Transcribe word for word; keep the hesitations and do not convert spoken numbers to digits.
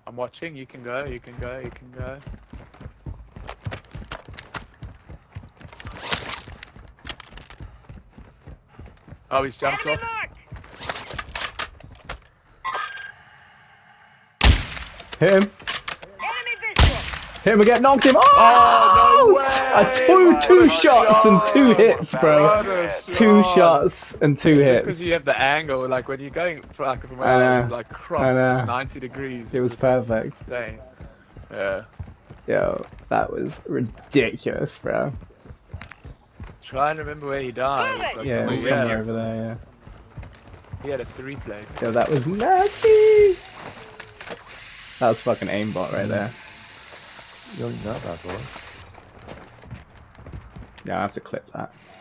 I'm watching. You can go. You can go. You can go. Oh, he's jumped off. Hit him. Hit him again. Knocked him. Oh, Oh, no way! I two What two a shots and two shot. hits, bro. What a Two shot. shots and two It's just hits. because you have the angle, like when you're going like from where I I, was know. like I cross know. ninety degrees. It was it's perfect. insane. Yeah. Yo, that was ridiculous, bro. Try and remember where he died. Like Yeah, it was somewhere- somewhere over there, yeah. He had a three place. Yo, that was nasty! That was fucking aimbot right there. You don't know that, boy. Yeah, I have to clip that.